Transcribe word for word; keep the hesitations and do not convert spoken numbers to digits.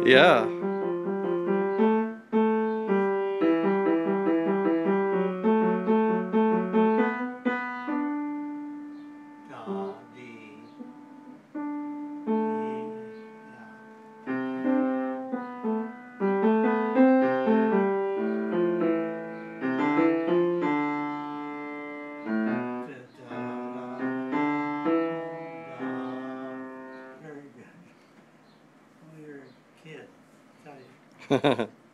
Yeah. Uh, D, E, yeah. Da, da, da, da. Very good. Oh, you're a kid. I tell you.